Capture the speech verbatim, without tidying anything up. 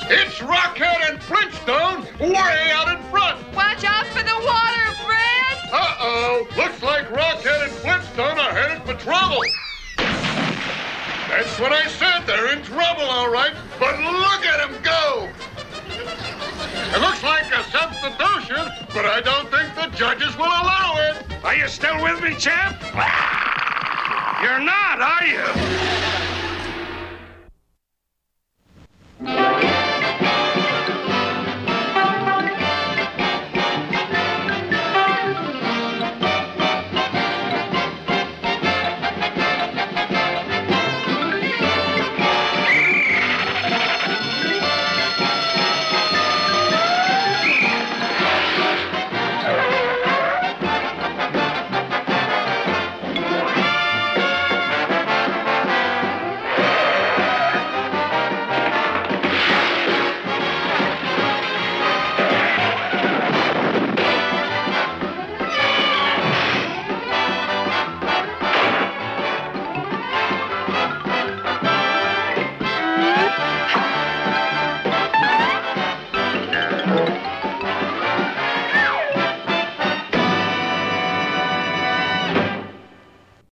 It's Rockhead and Flintstone way out in front. Watch out for the water, Fred! Uh-oh. Looks like Rockhead and Flintstone are headed for trouble. That's what I said. They're in trouble, all right. But look at them go. It looks like a substitution, but I don't think the judges will allow it. Are you still with me, champ? You're not, are you?